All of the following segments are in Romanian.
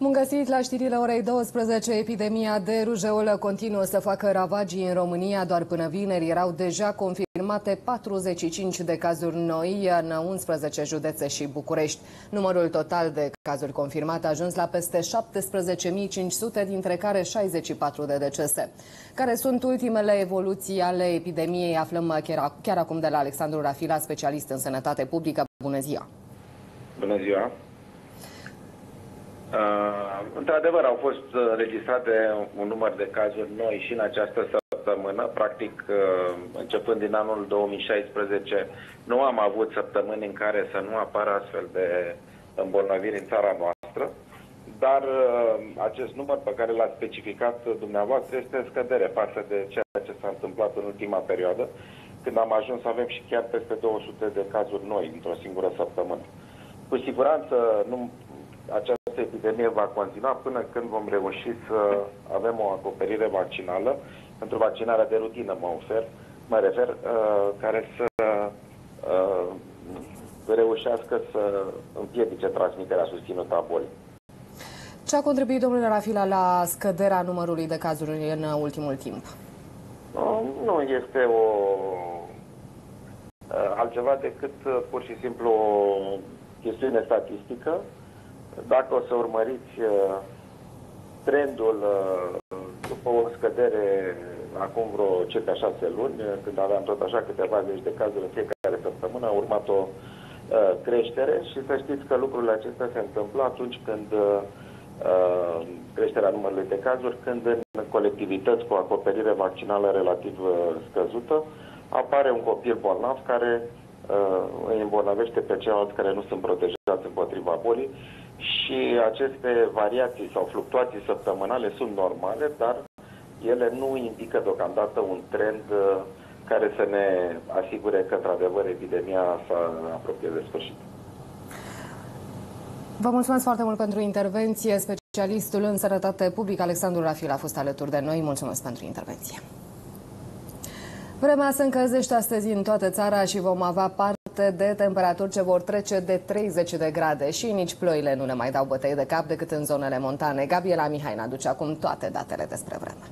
Bun găsit la știrile orei 12. Epidemia de rujeolă continuă să facă ravagii în România. Doar până vineri erau deja confirmate 45 de cazuri noi în 11 județe și București. Numărul total de cazuri confirmate a ajuns la peste 17.500, dintre care 64 de decese. Care sunt ultimele evoluții ale epidemiei? Aflăm chiar acum de la Alexandru Rafila, specialist în sănătate publică. Bună ziua! Bună ziua! Într-adevăr, au fost registrate un număr de cazuri noi și în această săptămână. Practic, începând din anul 2016, nu am avut săptămâni în care să nu apară astfel de îmbolnăviri în țara noastră, dar acest număr pe care l-ați specificat dumneavoastră este în scădere față de ceea ce s-a întâmplat în ultima perioadă, când am ajuns să avem și chiar peste 200 de cazuri noi într-o singură săptămână. Cu siguranță această epidemie va continua până când vom reuși să avem o acoperire vaccinală, pentru vaccinarea de rutină mă refer, care să reușească să împiedice transmiterea susținută a bolii. Ce a contribuit, domnule Rafila, la scăderea numărului de cazuri în ultimul timp? Nu este altceva decât pur și simplu o chestiune statistică. Dacă o să urmăriți trendul după o scădere acum vreo circa 6 luni, când aveam tot așa câteva zeci de cazuri în fiecare săptămână, a urmat o creștere și să știți că lucrurile acestea se întâmplă atunci când creșterea numărului de cazuri, când în colectivități cu acoperire vaccinală relativ scăzută apare un copil bolnav care îi îmbolnăvește pe ceilalți care nu sunt protejați împotriva bolii și aceste variații sau fluctuații săptămânale sunt normale, dar ele nu indică deocamdată un trend care să ne asigure că, într-adevăr, epidemia s-a apropiat de sfârșit. Vă mulțumesc foarte mult pentru intervenție. Specialistul în sănătate publică, Alexandru Rafila, a fost alături de noi. Mulțumesc pentru intervenție. Vremea se încălzește astăzi în toată țara și vom avea parte de temperaturi ce vor trece de 30 de grade și nici ploile nu ne mai dau bătăi de cap decât în zonele montane. Gabriela Mihai ne aduce acum toate datele despre vreme.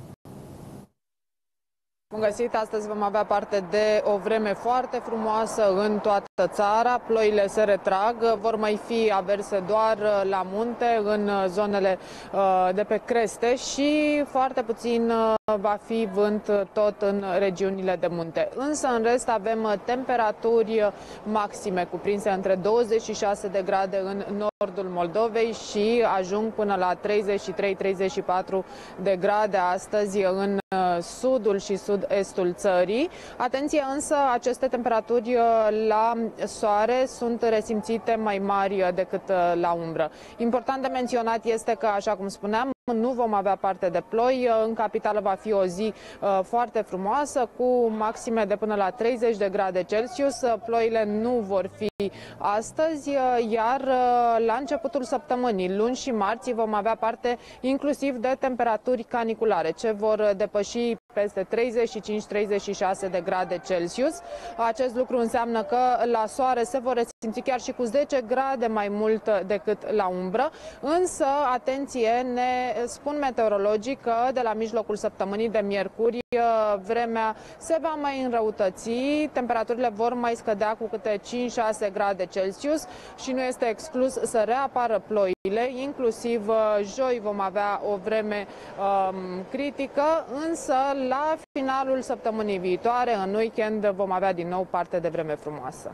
Bun găsit! Astăzi vom avea parte de o vreme foarte frumoasă în toată țara. Ploile se retrag, vor mai fi averse doar la munte, în zonele de pe creste și foarte puțin va fi vânt tot în regiunile de munte. Însă, în rest, avem temperaturi maxime cuprinse între 26 de grade în nordul Moldovei și ajung până la 33-34 de grade astăzi în sudul și sud-estul țării. Atenție însă, aceste temperaturi la soare sunt resimțite mai mari decât la umbră. Important de menționat este că, așa cum spuneam, nu vom avea parte de ploi. În capitală va fi o zi foarte frumoasă, cu maxime de până la 30 de grade Celsius. Ploile nu vor fi astăzi, iar la începutul săptămânii, luni și marți, vom avea parte inclusiv de temperaturi caniculare, ce vor depăși peste 35-36 de grade Celsius. Acest lucru înseamnă că la soare se vor resimți chiar și cu 10 grade mai mult decât la umbră. Însă, atenție, ne spun meteorologii că de la mijlocul săptămânii de miercuri vremea se va mai înrăutăți, temperaturile vor mai scădea cu câte 5-6 grade Celsius și nu este exclus să reapară ploile, inclusiv joi vom avea o vreme critică, însă la finalul săptămânii viitoare, în weekend, vom avea din nou parte de vreme frumoasă.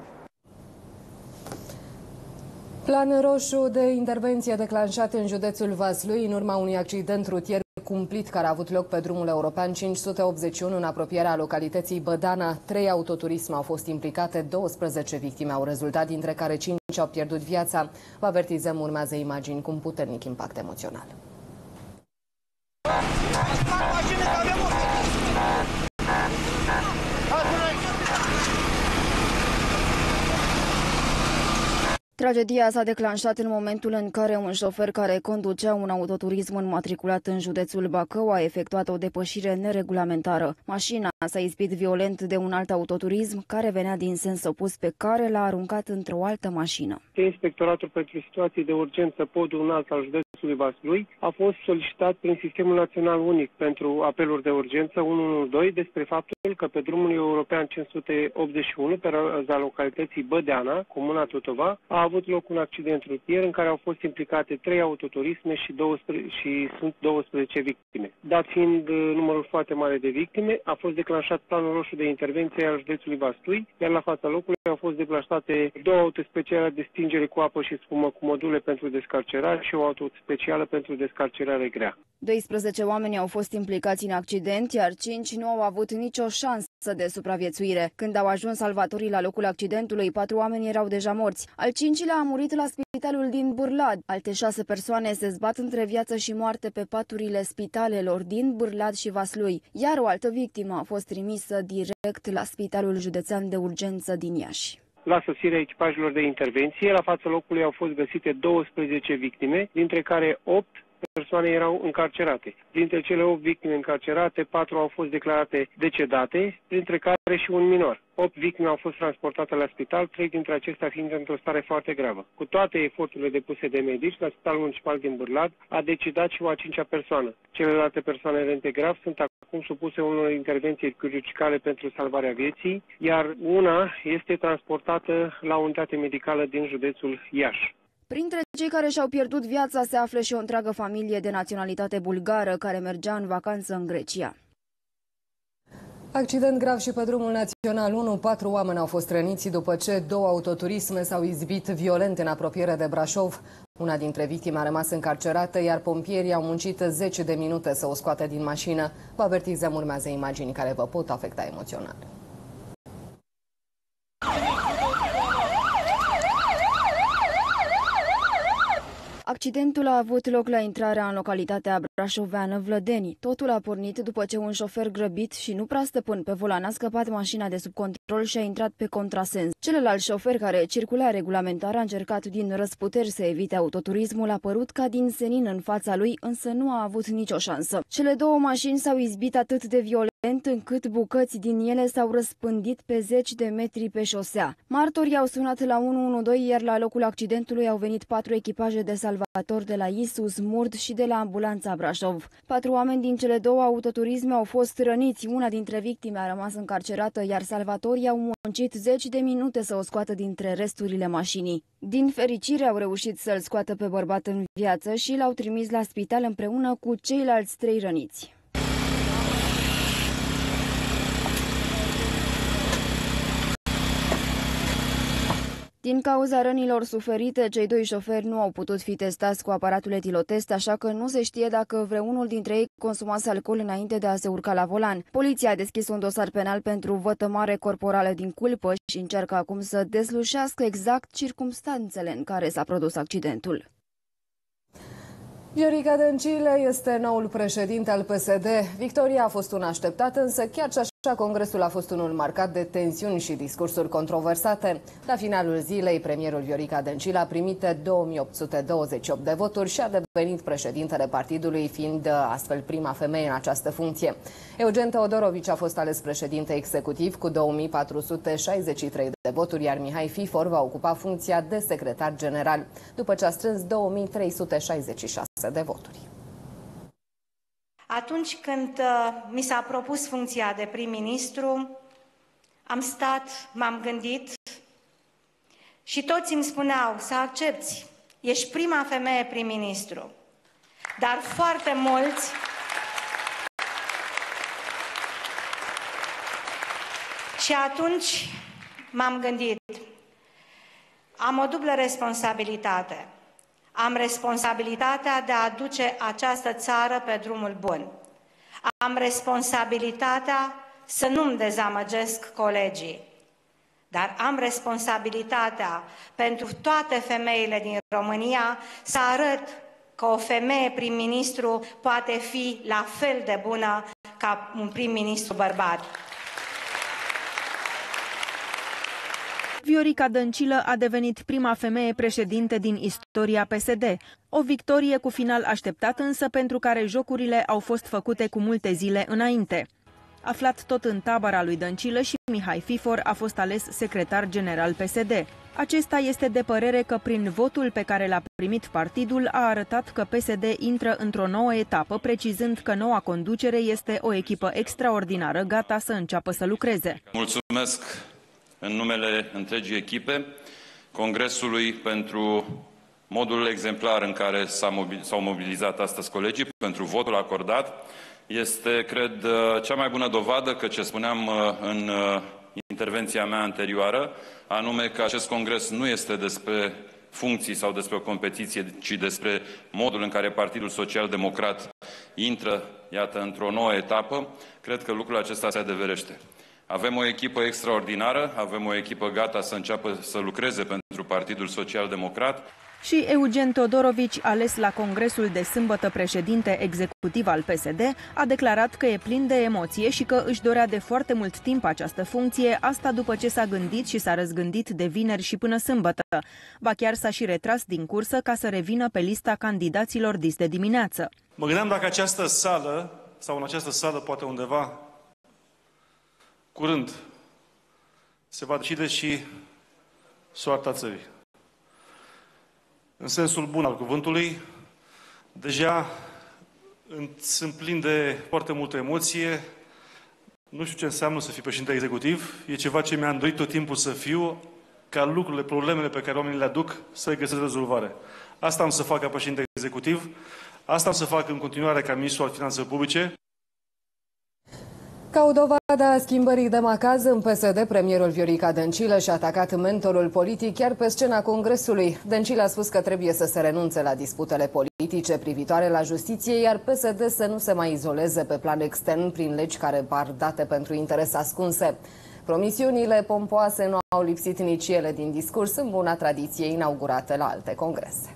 Plan roșu de intervenție declanșat în județul Vaslui în urma unui accident rutier cumplit care a avut loc pe drumul european 581 în apropierea localității Bădana. 3 autoturisme au fost implicate, 12 victime au rezultat, dintre care 5 au pierdut viața. Vă avertizăm, urmează imagini cu un puternic impact emoțional. Tragedia s-a declanșat în momentul în care un șofer care conducea un autoturism înmatriculat în județul Bacău a efectuat o depășire neregulamentară. Mașina s-a izbit violent de un alt autoturism care venea din sens opus pe care l-a aruncat într-o altă mașină. Inspectoratul pentru situații de urgență, podul înalt al județului Vaslui, a fost solicitat prin Sistemul Național Unic pentru apeluri de urgență 112 despre faptul că pe drumul european 581, pe raza localității Bădeana, comuna Totova, a avut loc un accident rutier în care au fost implicate 3 autoturisme și sunt 12 victime. Dat fiind numărul foarte mare de victime, a fost declanșat planul roșu de intervenție al județului Vaslui, iar la fața locului au fost deplasate 2 autospeciale de stingere cu apă și spumă cu module pentru descarcerare și o autospecială pentru descarcerare grea. 12 oameni au fost implicați în accident, iar 5 nu au avut nicio șansă de supraviețuire. Când au ajuns salvatorii la locul accidentului, 4 oameni erau deja morți. Al 5-lea a murit la spitalul din Bârlad. Alte 6 persoane se zbat între viață și moarte pe paturile spitalelor din Bârlad și Vaslui, iar o altă victimă a fost trimisă direct la Spitalul Județean de Urgență din Iași. La sosirea echipajelor de intervenție, la fața locului au fost găsite 12 victime, dintre care 8 persoane erau încarcerate. Dintre cele 8 victime încarcerate, 4 au fost declarate decedate, printre care și un minor. 8 victime au fost transportate la spital, 3 dintre acestea fiind într-o stare foarte gravă. Cu toate eforturile depuse de medici, la Spitalul Municipal din Bârlad a decedat și o a 5-a persoană. Celelalte persoane rente grav sunt acum supuse unor intervenții chirurgicale pentru salvarea vieții, iar una este transportată la o unitate medicală din județul Iași. Printre cei care și-au pierdut viața se află și o întreagă familie de naționalitate bulgară care mergea în vacanță în Grecia. Accident grav și pe drumul național 1, 4 oameni au fost răniți după ce 2 autoturisme s-au izbit violent în apropiere de Brașov. Una dintre victime a rămas încarcerată, iar pompierii au muncit 10 de minute să o scoată din mașină. Vă avertizăm, urmează imagini care vă pot afecta emoțional. Accidentul a avut loc la intrarea în localitatea brașoveană Vlădeni. Totul a pornit după ce un șofer grăbit și nu prea stăpân pe volan a scăpat mașina de sub control și a intrat pe contrasens. Celălalt șofer, care circula regulamentar, a încercat din răsputeri să evite autoturismul, a părut ca din senin în fața lui, însă nu a avut nicio șansă. Cele 2 mașini s-au izbit atât de violent încât bucăți din ele s-au răspândit pe 10 de metri pe șosea. Martorii au sunat la 112, iar la locul accidentului au venit 4 echipaje de salvatori de la Isus, Murd și de la ambulanța Brașov. 4 oameni din cele 2 autoturisme au fost răniți, una dintre victime a rămas încarcerată, iar salvatorii au muncit 10 de minute să o scoată dintre resturile mașinii. Din fericire au reușit să-l scoată pe bărbat în viață și l-au trimis la spital împreună cu ceilalți 3 răniți. Din cauza rănilor suferite, cei 2 șoferi nu au putut fi testați cu aparatul etilotest, așa că nu se știe dacă vreunul dintre ei consumase alcool înainte de a se urca la volan. Poliția a deschis un dosar penal pentru vătămare corporală din culpă și încearcă acum să deslușească exact circumstanțele în care s-a produs accidentul. Viorica Dăncilă este noul președinte al PSD. Victoria a fost una așteptată, însă chiar și așa congresul a fost unul marcat de tensiuni și discursuri controversate. La finalul zilei, premierul Viorica Dăncilă a primit 2828 de voturi și a devenit președintele partidului, fiind astfel prima femeie în această funcție. Eugen Teodorovici a fost ales președinte executiv cu 2463 de voturi, iar Mihai Fifor va ocupa funcția de secretar general, după ce a strâns 2366 de voturi. Atunci când mi s-a propus funcția de prim-ministru, am stat, m-am gândit și toți îmi spuneau să accepți, ești prima femeie prim-ministru. Dar foarte mulți și atunci m-am gândit, am o dublă responsabilitate. Am responsabilitatea de a duce această țară pe drumul bun. Am responsabilitatea să nu-mi dezamăgesc colegii. Dar am responsabilitatea pentru toate femeile din România să arăt că o femeie prim-ministru poate fi la fel de bună ca un prim-ministru bărbat. Viorica Dăncilă a devenit prima femeie președinte din istoria PSD. O victorie cu final așteptat însă, pentru care jocurile au fost făcute cu multe zile înainte. Aflat tot în tabăra lui Dăncilă, și Mihai Fifor a fost ales secretar general PSD. Acesta este de părere că prin votul pe care l-a primit partidul a arătat că PSD intră într-o nouă etapă, precizând că noua conducere este o echipă extraordinară, gata să înceapă să lucreze. Mulțumesc în numele întregii echipe Congresului pentru modul exemplar în care s-au mobilizat astăzi colegii, pentru votul acordat. Este, cred, cea mai bună dovadă că ce spuneam în intervenția mea anterioară, anume că acest congres nu este despre funcții sau despre o competiție, ci despre modul în care Partidul Social-Democrat intră, iată, într-o nouă etapă. Cred că lucrul acesta se adeverește. Avem o echipă extraordinară, avem o echipă gata să înceapă să lucreze pentru Partidul Social-Democrat. Și Eugen Todorovici, ales la congresul de sâmbătă președinte executiv al PSD, a declarat că e plin de emoție și că își dorea de foarte mult timp această funcție, asta după ce s-a gândit și s-a răzgândit de vineri și până sâmbătă. Ba chiar s-a și retras din cursă ca să revină pe lista candidaților dis de dimineață. Mă gândeam dacă această sală, sau în această sală poate undeva, curând, se va decide și soarta țării. În sensul bun al cuvântului, deja sunt plin de foarte multă emoție. Nu știu ce înseamnă să fii președinte executiv. E ceva ce mi-am dorit tot timpul să fiu, ca lucrurile, problemele pe care oamenii le aduc să găsesc rezolvare. Asta am să fac ca președinte executiv, asta am să fac în continuare ca ministru al finanțelor publice. Ca o dovadă a schimbării de macaz în PSD, premierul Viorica Dăncilă și-a atacat mentorul politic chiar pe scena Congresului. Dăncilă a spus că trebuie să se renunțe la disputele politice privitoare la justiție, iar PSD să nu se mai izoleze pe plan extern prin legi care par date pentru interese ascunse. Promisiunile pompoase nu au lipsit nici ele din discurs, în buna tradiție inaugurată la alte congrese.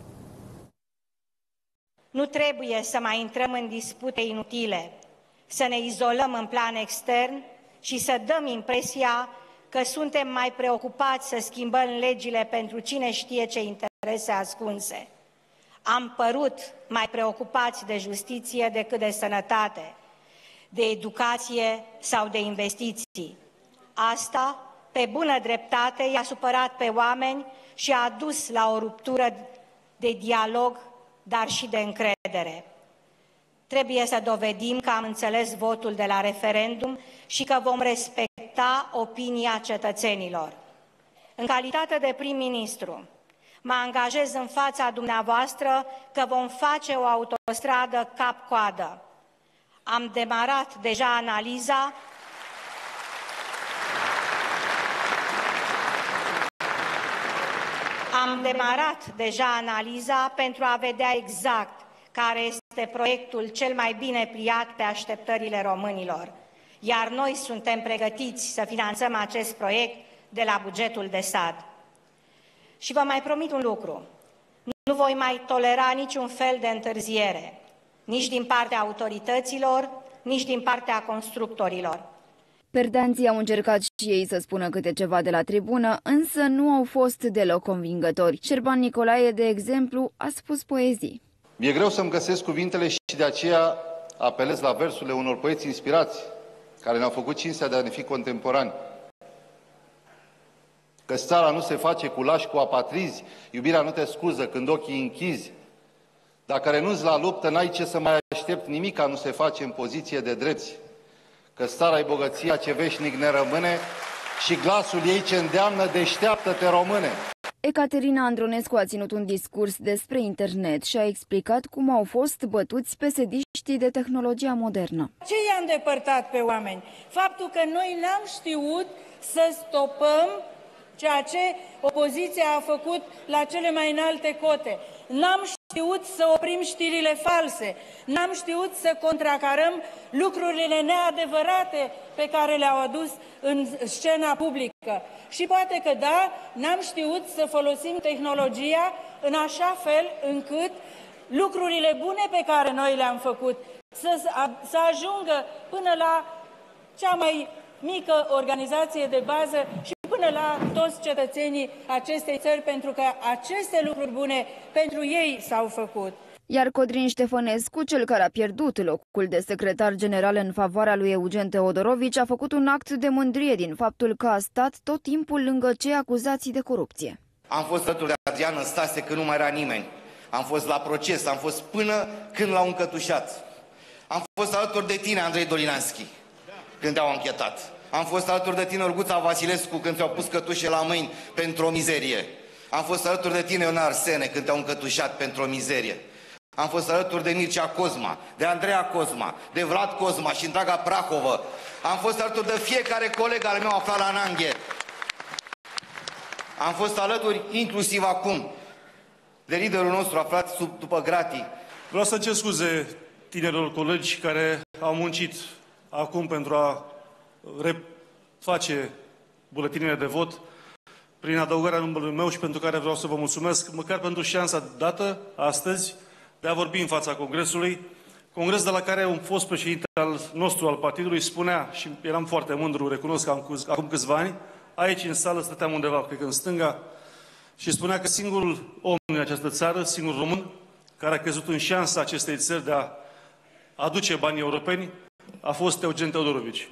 Nu trebuie să mai intrăm în dispute inutile, să ne izolăm în plan extern și să dăm impresia că suntem mai preocupați să schimbăm legile pentru cine știe ce interese ascunse. Am părut mai preocupați de justiție decât de sănătate, de educație sau de investiții. Asta, pe bună dreptate, i-a supărat pe oameni și a dus la o ruptură de dialog, dar și de încredere. Trebuie să dovedim că am înțeles votul de la referendum și că vom respecta opinia cetățenilor. În calitate de prim-ministru, mă angajez în fața dumneavoastră că vom face o autostradă cap-coadă. Am demarat deja analiza pentru a vedea exact care este proiectul cel mai bine pliat pe așteptările românilor. Iar noi suntem pregătiți să finanțăm acest proiect de la bugetul de stat. Și vă mai promit un lucru. Nu voi mai tolera niciun fel de întârziere, nici din partea autorităților, nici din partea constructorilor. Perdanții au încercat și ei să spună câte ceva de la tribună, însă nu au fost deloc convingători. Șerban Nicolae, de exemplu, a spus poezii. Mi-e greu să-mi găsesc cuvintele și de aceea apelez la versurile unor poeți inspirați, care ne-au făcut cinstea de a ne fi contemporani. Că țara nu se face cu lași, cu apatrizi, iubirea nu te scuză când ochii închizi. Dacă renunți la luptă, n-ai ce să mai aștepți, nimica nu se face în poziție de drepți. Că țara-i bogăția ce veșnic ne rămâne și glasul ei ce îndeamnă, deșteaptă-te române. Ecaterina Andronescu a ținut un discurs despre internet și a explicat cum au fost bătuți pesediștii de tehnologia modernă. Ce i-a îndepărtat pe oameni? Faptul că noi n-am știut să stopăm ceea ce opoziția a făcut la cele mai înalte cote. N-am știut să oprim știrile false, n-am știut să contracarăm lucrurile neadevărate pe care le-au adus în scena publică. Și poate că da, n-am știut să folosim tehnologia în așa fel încât lucrurile bune pe care noi le-am făcut să ajungă până la cea mai mică organizație de bază și până bună la toți cetățenii acestei țări, pentru că aceste lucruri bune pentru ei s-au făcut. Iar Codrin Ștefănescu, cel care a pierdut locul de secretar general în favoarea lui Eugen Teodorovici, a făcut un act de mândrie din faptul că a stat tot timpul lângă cei acuzați de corupție. Am fost alături de Adrian Năstase când nu mai era nimeni. Am fost la proces, am fost până când l-au încătușat. Am fost alături de tine, Andrei Dolinanski, când te-au anchetat. Am fost alături de tine, Olguța Vasilescu, când te-au pus cătușe la mâini pentru o mizerie. Am fost alături de tine, Iona Arsene, când te-au încătușat pentru o mizerie. Am fost alături de Mircea Cosma, de Andreea Cosma, de Vlad Cosma și întreaga Prahovă. Am fost alături de fiecare coleg al meu aflat la Nanghe. Am fost alături, inclusiv acum, de liderul nostru aflat după gratii. Vreau să cer scuze tinerilor colegi care au muncit acum pentru a reface buletinele de vot prin adăugarea numărului meu și pentru care vreau să vă mulțumesc, măcar pentru șansa dată astăzi de a vorbi în fața Congresului. Congres de la care un fost președinte al nostru, al partidului, spunea, și eram foarte mândru, recunosc că acum câțiva ani, aici în sală stăteam undeva, cred că în stânga, și spunea că singurul om din această țară, singurul român, care a crezut în șansa acestei țări de a aduce banii europeni, a fost Eugen Teodorovici.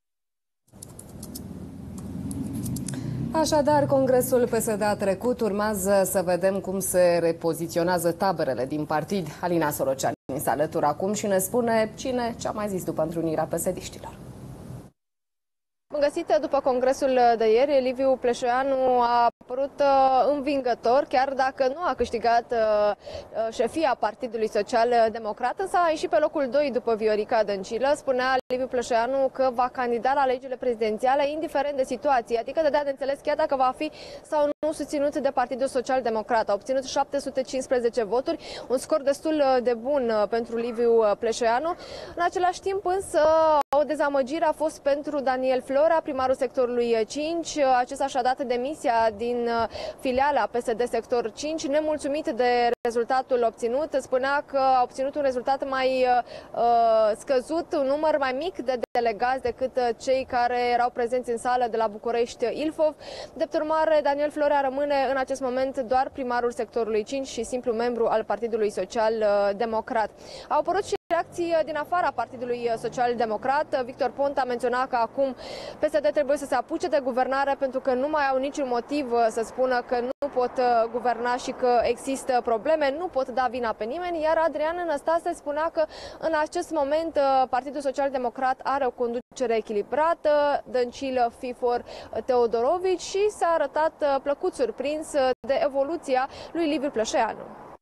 Așadar, Congresul PSD a trecut, urmează să vedem cum se repoziționează taberele din partid. Alina Soroceani se alătură acum și ne spune ce a mai zis după întrunirea PSD-știlor. Bun găsit, după congresul de ieri, Liviu Pleșoianu a apărut învingător, chiar dacă nu a câștigat șefia Partidului Social Democrat, însă a ieșit pe locul 2 după Viorica Dăncilă. Spunea Liviu Pleșoianu că va candida la alegerile prezidențiale indiferent de situație, adică dădea de înțeles chiar dacă va fi sau nu susținut de Partidul Social Democrat. A obținut 715 voturi, un scor destul de bun pentru Liviu Pleșoianu. În același timp însă o dezamăgire a fost pentru Daniel Flora, primarul sectorului 5. Acesta și-a dat demisia din filiala PSD sector 5, nemulțumit de rezultatul obținut. Spunea că a obținut un rezultat mai scăzut, un număr mai mic de delegați decât cei care erau prezenți în sală de la București-Ilfov. Drept urmare, Daniel Flora rămâne în acest moment doar primarul sectorului 5 și simplu membru al Partidului Social Democrat. Au apărut și reacții din afara Partidului Social Democrat. Victor Ponta menționa că acum PSD trebuie să se apuce de guvernare pentru că nu mai au niciun motiv să spună că nu pot guverna și că există probleme, nu pot da vina pe nimeni, iar Adrian Năstase spunea că în acest moment Partidul Social Democrat are o conducere echilibrată, Dăncilă, Fifor, Teodorovici, și s-a arătat plăcut surprins de evoluția lui Liviu Pleșoianu.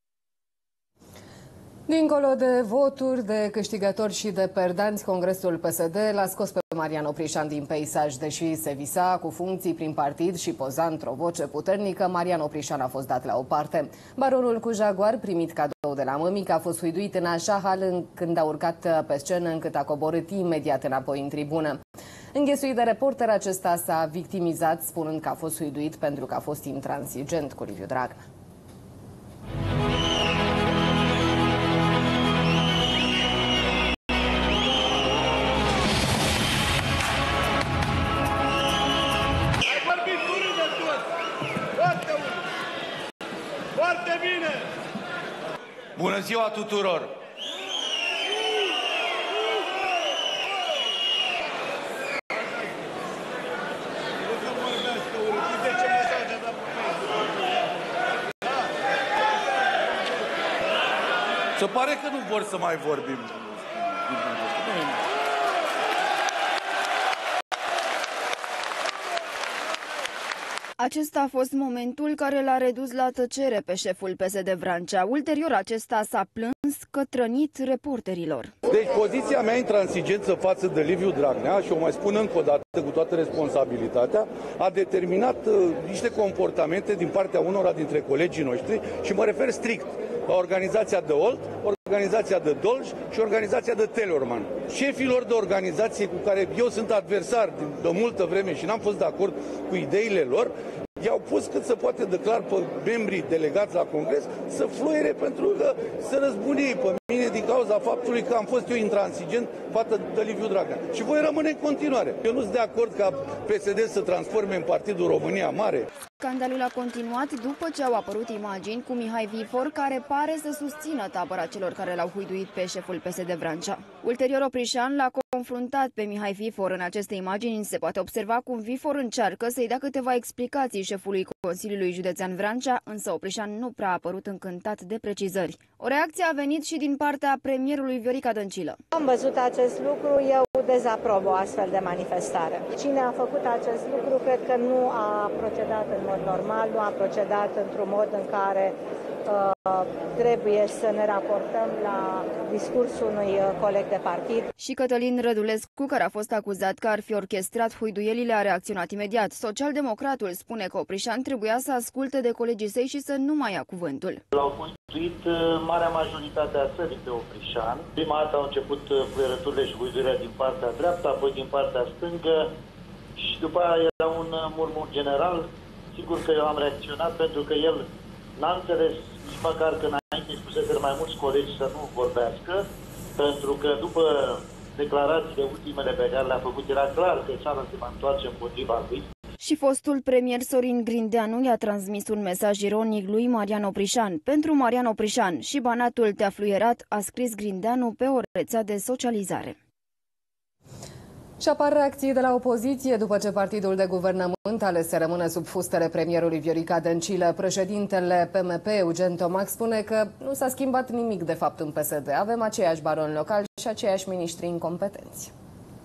Dincolo de voturi, de câștigători și de perdanți, Congresul PSD l-a scos pe Marian Oprișan din peisaj. Deși se visa cu funcții prin partid și poza într-o voce puternică, Marian Oprișan a fost dat la o parte. Baronul cu Jaguar, primit cadou de la mămică, a fost huiduit în așa hal când a urcat pe scenă, încât a coborât imediat înapoi în tribună. Înghesuit de reporter, acesta s-a victimizat, spunând că a fost huiduit pentru că a fost intransigent cu Liviu Dragnea. Bună ziua tuturor! Se pare că nu vor să mai vorbim. Acesta a fost momentul care l-a redus la tăcere pe șeful PSD Vrancea. Ulterior, acesta s-a plâns cătrănit reporterilor. Deci poziția mea intransigență față de Liviu Dragnea, și o mai spun încă o dată cu toată responsabilitatea, a determinat niște comportamente din partea unora dintre colegii noștri și mă refer strict la organizația de Olt, organizația de Dolj și organizația de Telorman. Șefilor de organizație cu care eu sunt adversar de multă vreme și n-am fost de acord cu ideile lor, I-au pus cât se poate de clar pe membrii delegați la Congres să fluiere pentru că să răzbunie pe mine din cauza faptului că am fost eu intransigent față de Liviu Dragnea. Și voi rămâne în continuare. Eu nu sunt de acord ca PSD să transforme în Partidul România Mare. Scandalul a continuat după ce au apărut imagini cu Mihai Vifor, care pare să susțină tabăra celor care l-au huiduit pe șeful PSD Vrancea. Ulterior, Oprișan l-a confruntat pe Mihai Vifor. În aceste imagini se poate observa cum Vifor încearcă să-i dea câteva explicații șefului Consiliului Județean Vrancea, însă Oprișan nu prea a apărut încântat de precizări. O reacție a venit și din partea premierului Viorica Dăncilă. Am văzut acest lucru, eu dezaprob o astfel de manifestare. Cine a făcut acest lucru cred că nu a procedat în mod normal, nu a procedat într-un mod în care trebuie să ne raportăm la discursul unui coleg de partid. Și Cătălin Rădulescu, care a fost acuzat că ar fi orchestrat huiduielile, a reacționat imediat. Socialdemocratul spune că Oprișan trebuia să asculte de colegii săi și să nu mai ia cuvântul. L-au construit marea majoritate a țării pe Oprișan. Prima dată au început fluierăturile și huiduirea din partea dreaptă, apoi din partea stângă și după aia era un murmur general. Sigur că eu am reacționat pentru că el n-a înțeles nici măcar că înainte spusese mai mulți colegi să nu vorbească, pentru că după declarațiile ultimele pe care le-a făcut era clar că țara se va întoarce împotriva lui. Și fostul premier Sorin Grindeanu i-a transmis un mesaj ironic lui Marian Oprișan. Pentru Marian Oprișan, și Banatul te-a fluierat, a scris Grindeanu pe o rețea de socializare. Și apar reacții de la opoziție după ce partidul de guvernământ ales să rămână sub fustele premierului Viorica Dăncilă. Președintele PMP, Eugen Tomac, spune că nu s-a schimbat nimic de fapt în PSD. Avem aceiași baroni locali și aceiași miniștri incompetenți.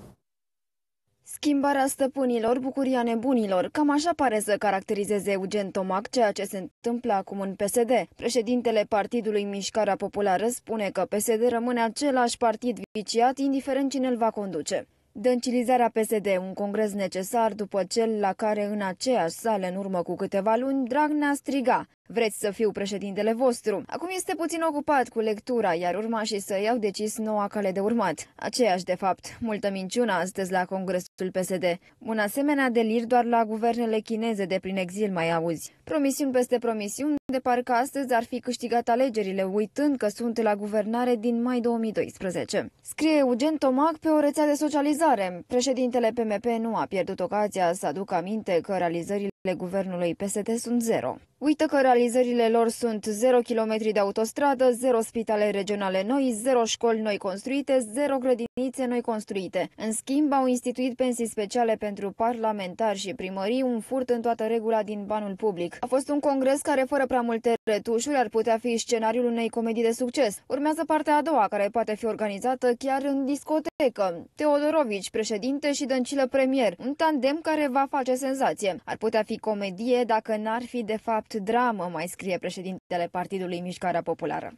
Schimbarea stăpânilor, bucuria nebunilor. Cam așa pare să caracterizeze Eugen Tomac ceea ce se întâmplă acum în PSD. Președintele Partidului Mișcarea Populară spune că PSD rămâne același partid viciat, indiferent cine îl va conduce. Dăncilizarea PSD, un congres necesar după cel la care în aceeași sală în urmă cu câteva luni Dragnea striga: vreți să fiu președintele vostru? Acum este puțin ocupat cu lectura, iar urmașii săi au decis noua cale de urmat. Aceeași, de fapt, multă minciună astăzi la congresul PSD. Un asemenea delir doar la guvernele chineze de prin exil mai auzi. Promisiuni peste promisiuni, de parcă astăzi ar fi câștigat alegerile, uitând că sunt la guvernare din mai 2012. Scrie Eugen Tomac pe o rețea de socializare. Președintele PMP nu a pierdut ocazia să aducă aminte că realizările guvernului PSD sunt zero. Uită că realizările lor sunt 0 km de autostradă, 0 spitale regionale noi, 0 școli noi construite, 0 grădinițe noi construite. În schimb, au instituit pensii speciale pentru parlamentari și primării, un furt în toată regula din banul public. A fost un congres care, fără prea multe retușuri, ar putea fi scenariul unei comedii de succes. Urmează partea a doua, care poate fi organizată chiar în discotecă. Teodorovici, președinte, și Dăncilă premier, un tandem care va face senzație. Ar putea fi comedie dacă n-ar fi de fapt dramă, mai scrie președintele Partidului Mișcarea Populară.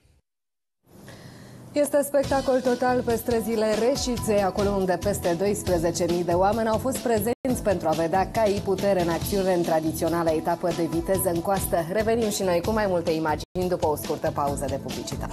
Este spectacol total pe străzile Reșiței, acolo unde peste 12.000 de oameni au fost prezenți pentru a vedea caii putere în acțiune în tradiționala etapă de viteză în coastă. Revenim și noi cu mai multe imagini după o scurtă pauză de publicitate.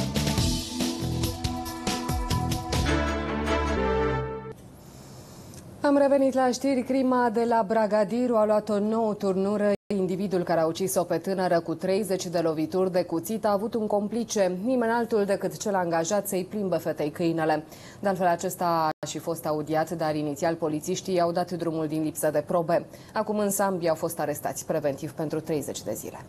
Am revenit la știri. Crima de la Bragadiru a luat o nouă turnură. Individul care a ucis-o pe tânără cu 30 de lovituri de cuțit a avut un complice, nimeni altul decât cel angajat să-i plimbă fetei câinele. De altfel, acesta a și fost audiat, dar inițial polițiștii i-au dat drumul din lipsă de probe. Acum însă ambii au fost arestați preventiv pentru 30 de zile.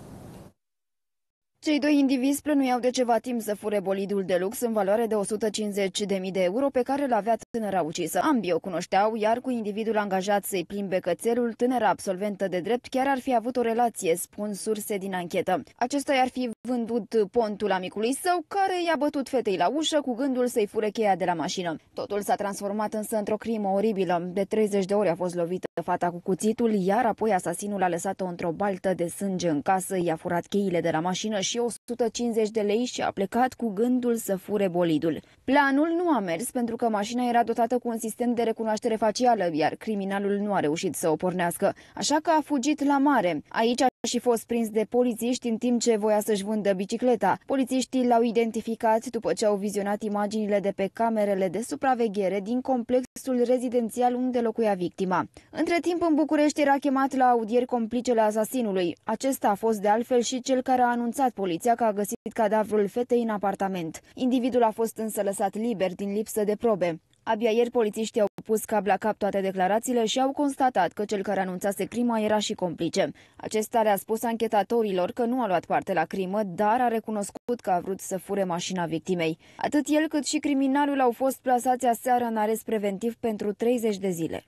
Cei doi indivizi plănuiau de ceva timp să fure bolidul de lux în valoare de 150.000 de euro pe care l-avea tânăra ucisă. Ambii o cunoșteau, iar cu individul angajat să-i plimbe cățelul, tânăra absolventă de drept chiar ar fi avut o relație, spun surse din anchetă. Acesta i-ar fi vândut pontul amicului său, care i-a bătut fetei la ușă cu gândul să-i fure cheia de la mașină. Totul s-a transformat însă într-o crimă oribilă. De 30 de ori a fost lovită fata cu cuțitul, iar apoi asasinul a lăsat-o într-o baltă de sânge în casă, i-a furat cheile de la mașină și 150 de lei și a plecat cu gândul să fure bolidul. Planul nu a mers pentru că mașina era dotată cu un sistem de recunoaștere facială, iar criminalul nu a reușit să o pornească, așa că a fugit la mare. Aici a și fost prins de polițiști în timp ce voia să-și vândă bicicleta. Polițiștii l-au identificat după ce au vizionat imaginile de pe camerele de supraveghere din complexul rezidențial unde locuia victima. Între timp, în București era chemat la audieri complicele asasinului. Acesta a fost de altfel și cel care a anunțat poliția că a găsit cadavrul fetei în apartament. Individul a fost însă lăsat liber din lipsă de probe. Abia ieri polițiștii au pus cap la cap toate declarațiile și au constatat că cel care anunțase crima era și complice. Acesta le-a spus anchetatorilor că nu a luat parte la crimă, dar a recunoscut că a vrut să fure mașina victimei. Atât el cât și criminalul au fost plasați aseară în arest preventiv pentru 30 de zile.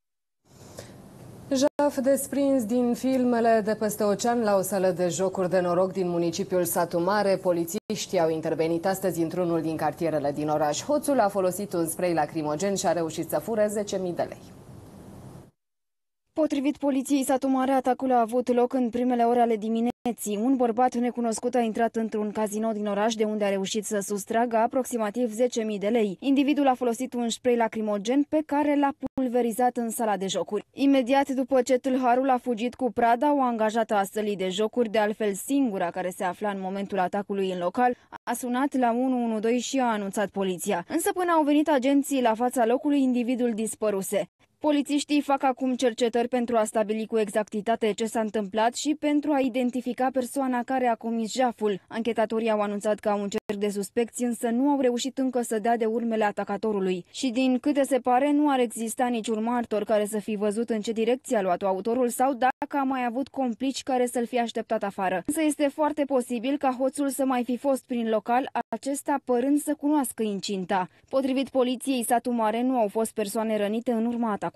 Jaf desprins din filmele de peste ocean la o sală de jocuri de noroc din municipiul Satu Mare, polițiștii au intervenit astăzi într-unul din cartierele din oraș. Hoțul a folosit un spray lacrimogen și a reușit să fure 10.000 de lei. Potrivit poliției Satu Mare, atacul a avut loc în primele ore ale dimineții. Un bărbat necunoscut a intrat într-un casino din oraș, de unde a reușit să sustragă aproximativ 10.000 de lei. Individul a folosit un spray lacrimogen pe care l-a pulverizat în sala de jocuri. Imediat după ce tâlharul a fugit cu prada, o angajată a sălii de jocuri, de altfel singura care se afla în momentul atacului în local, a sunat la 112 și a anunțat poliția. Însă până au venit agenții la fața locului, individul dispăruse. Polițiștii fac acum cercetări pentru a stabili cu exactitate ce s-a întâmplat și pentru a identifica persoana care a comis jaful. Anchetatorii au anunțat că au un cerc de suspecți, însă nu au reușit încă să dea de urmele atacatorului. Și din câte se pare, nu ar exista niciun martor care să fi văzut în ce direcție a luat-o autorul sau dacă a mai avut complici care să-l fi așteptat afară. Însă este foarte posibil ca hoțul să mai fi fost prin local, acesta părând să cunoască incinta. Potrivit poliției Satu Mare, nu au fost persoane rănite în urma atacului.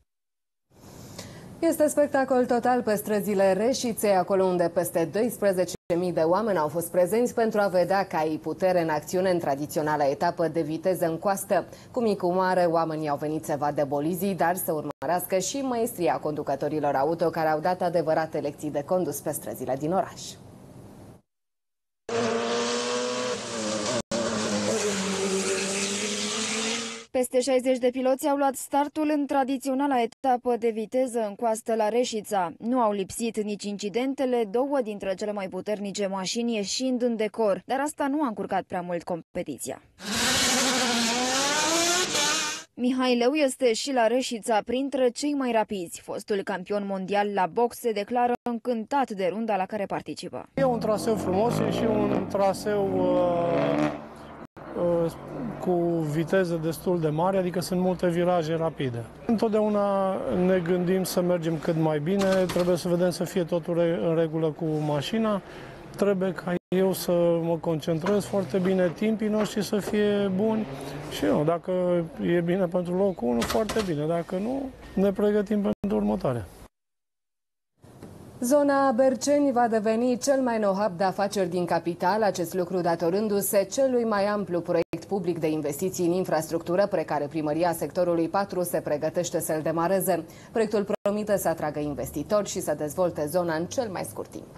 Este spectacol total pe străzile Reșiței, acolo unde peste 12.000 de oameni au fost prezenți pentru a vedea caii putere în acțiune în tradiționala etapă de viteză în coastă. Cu mic cu mare, oamenii au venit să vadă bolizii, dar să urmărească și maestria conducătorilor auto care au dat adevărate lecții de condus pe străzile din oraș. Peste 60 de piloți au luat startul în tradiționala etapă de viteză în coastă la Reșița. Nu au lipsit nici incidentele, două dintre cele mai puternice mașini ieșind în decor, dar asta nu a încurcat prea mult competiția. Mihaileu este și la Reșița printre cei mai rapizi. Fostul campion mondial la box se declară încântat de runda la care participă. E un traseu frumos, e și un traseu cu viteză destul de mare, adică sunt multe viraje rapide. Întotdeauna ne gândim să mergem cât mai bine, trebuie să vedem să fie totul în regulă cu mașina, trebuie ca eu să mă concentrez foarte bine, timpii noștri să fie buni și dacă e bine pentru locul 1, foarte bine, dacă nu, ne pregătim pentru următoarea. Zona Berceni va deveni cel mai nou hub de afaceri din capital, acest lucru datorându-se celui mai amplu proiect public de investiții în infrastructură, pe care primăria sectorului 4 se pregătește să-l demareze. Proiectul promite să atragă investitori și să dezvolte zona în cel mai scurt timp.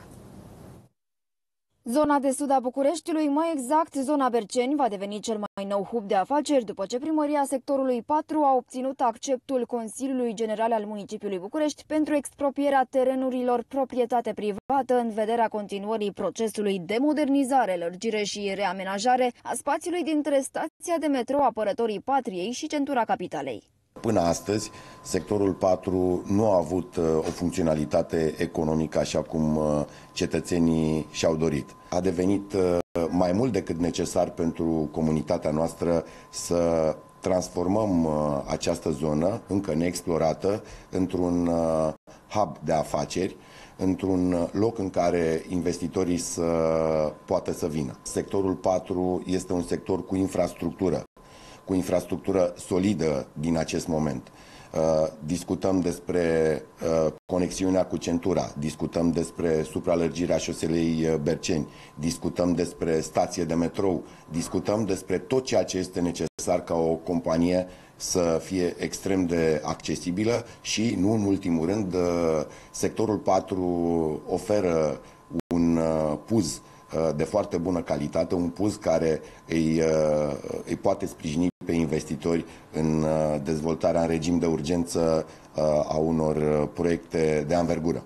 Zona de sud a Bucureștiului, mai exact zona Berceni, va deveni cel mai nou hub de afaceri după ce primăria sectorului 4 a obținut acceptul Consiliului General al Municipiului București pentru expropierea terenurilor proprietate privată în vederea continuării procesului de modernizare, lărgire și reamenajare a spațiului dintre stația de metrou Apărătorii Patriei și centura capitalei. Până astăzi, sectorul 4 nu a avut o funcționalitate economică așa cum cetățenii și-au dorit. A devenit mai mult decât necesar pentru comunitatea noastră să transformăm această zonă, încă neexplorată, într-un hub de afaceri, într-un loc în care investitorii să poată să vină. Sectorul 4 este un sector cu infrastructură solidă din acest moment. Discutăm despre conexiunea cu centura, discutăm despre supralărgirea șoselei Berceni, discutăm despre stație de metrou, discutăm despre tot ceea ce este necesar ca o companie să fie extrem de accesibilă și, nu în ultimul rând, sectorul 4 oferă un PUZ de foarte bună calitate, un PUZ care îi poate sprijini pe investitori în dezvoltarea în regim de urgență a unor proiecte de anvergură.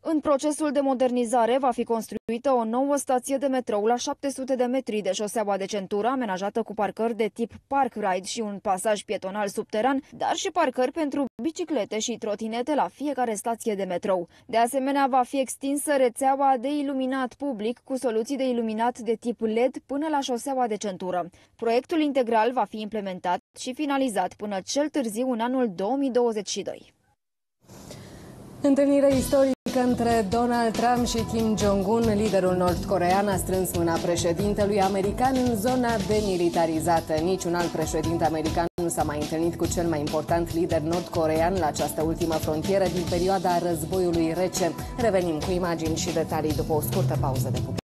În procesul de modernizare va fi construită o nouă stație de metrou la 700 de metri de șoseaua de centură, amenajată cu parcări de tip park ride și un pasaj pietonal subteran, dar și parcări pentru biciclete și trotinete la fiecare stație de metrou. De asemenea, va fi extinsă rețeaua de iluminat public cu soluții de iluminat de tip LED până la șoseaua de centură. Proiectul integral va fi implementat și finalizat până cel târziu în anul 2022. Întâlnire istorică între Donald Trump și Kim Jong-un. Liderul nord-coreean a strâns mâna președintelui american în zona demilitarizată. Niciun alt președinte american nu s-a mai întâlnit cu cel mai important lider nord-coreean la această ultimă frontieră din perioada războiului rece. Revenim cu imagini și detalii după o scurtă pauză de publicitate.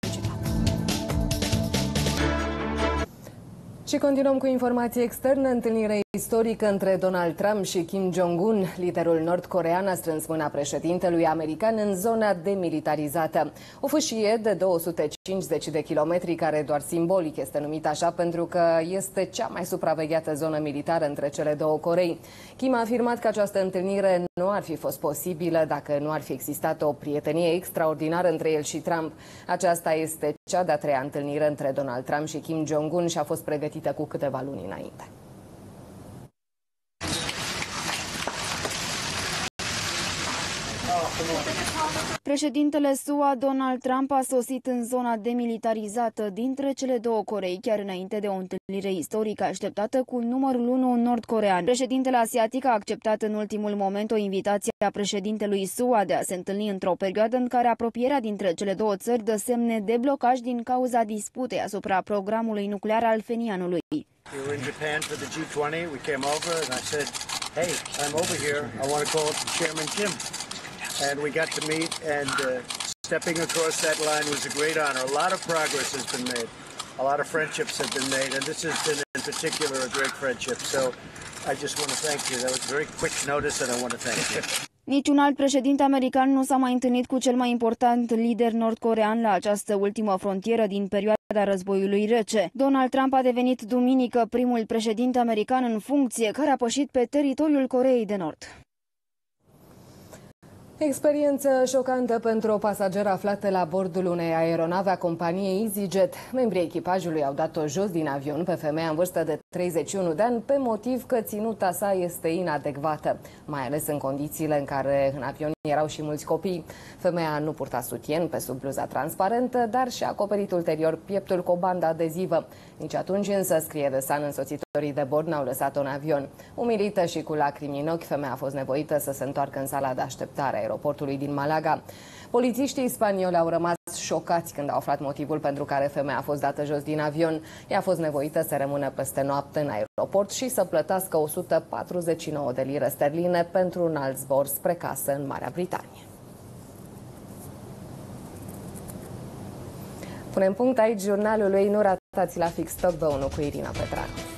Și continuăm cu informații externe. Întâlnire istorică între Donald Trump și Kim Jong-un. Liderul nord-coreean a strâns mâna președintelui american în zona demilitarizată. O fâșie de 250 de kilometri, care doar simbolic este numită așa pentru că este cea mai supravegheată zonă militară între cele două Corei. Kim a afirmat că această întâlnire nu ar fi fost posibilă dacă nu ar fi existat o prietenie extraordinară între el și Trump. Aceasta este cea de-a treia întâlnire între Donald Trump și Kim Jong-un și a fost pregătită cu câteva luni înainte. Președintele SUA, Donald Trump, a sosit în zona demilitarizată dintre cele două Corei, chiar înainte de o întâlnire istorică așteptată cu numărul 1 nord-corean. Președintele asiatic a acceptat în ultimul moment o invitație a președintelui SUA de a se întâlni într-o perioadă în care apropierea dintre cele două țări dă semne de blocaj din cauza disputei asupra programului nuclear al Phenianului. We were in Japan for the G20. We came over and I said, hey, I'm over here. I want to call Chairman Kim. And we got to meet, and stepping across that line was a great honor. A lot of progress has been made. A lot of friendships have been made, and this has been in particular a great friendship. So I just want to thank you. That was very quick notice, and I want to thank you. Niciun alt președinte american nu s-a mai întâlnit cu cel mai important lider nord-corean la această ultimă frontieră din perioada războiului rece. Donald Trump a devenit duminică primul președinte american în funcție care a pășit pe teritoriul Coreei de Nord. Experiență șocantă pentru o pasageră aflată la bordul unei aeronave a companiei EasyJet. Membrii echipajului au dat-o jos din avion pe femeia în vârstă de 31 de ani pe motiv că ținuta sa este inadecvată, mai ales în condițiile în care în avion erau și mulți copii. Femeia nu purta sutien pe sub bluza transparentă, dar și-a acoperit ulterior pieptul cu o bandă adezivă. Nici atunci însă, scrie The Sun, însoțitorii de bord n-au lăsat-o în avion. Umilită și cu lacrimi în ochi, femeia a fost nevoită să se întoarcă în sala de așteptare a aeroportului din Malaga. Polițiștii spanioli au rămas șocați când au aflat motivul pentru care femeia a fost dată jos din avion. Ea a fost nevoită să rămână peste noapte în aeroport și să plătească 149 de lire sterline pentru un alt zbor spre casă în Marea Britanie. Punem punct aici jurnalului. Nu ratați la Fix Talk 1 cu Irina Petranu.